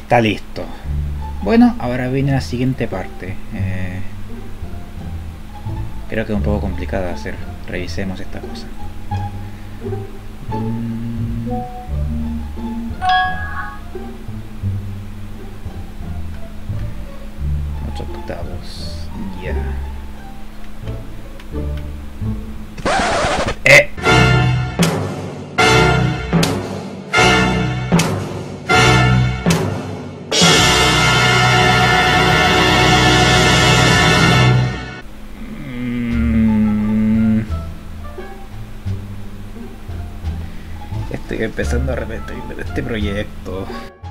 Está listo. Bueno, ahora viene la siguiente parte. Creo que es un poco complicada de hacer. Revisemos esta cosa. 8/8. Ya. ¡Eh! Estoy empezando a arrepentirme de este proyecto.